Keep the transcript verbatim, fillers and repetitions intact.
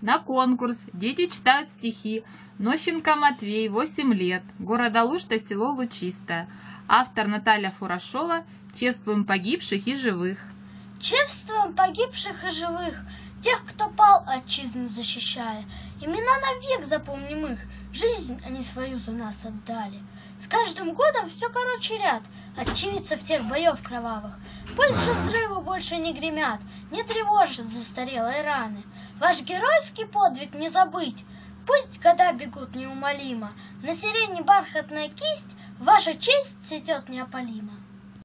На конкурс дети читают стихи. Нощенко Матвей, восемь лет. Города Лушта, село Лучистое. Автор Наталья Фурашова. Чествуем погибших и живых. Чествуем погибших и живых, тех, кто пал, отчизну защищая. Имена навек запомним их, жизнь они свою за нас отдали. С каждым годом все короче ряд очевидцев тех боев кровавых. Пусть же взрывы больше не гремят, не тревожат застарелые раны. Ваш геройский подвиг не забыть, пусть года бегут неумолимо. На сирене бархатная кисть, ваша честь цветет неопалимо.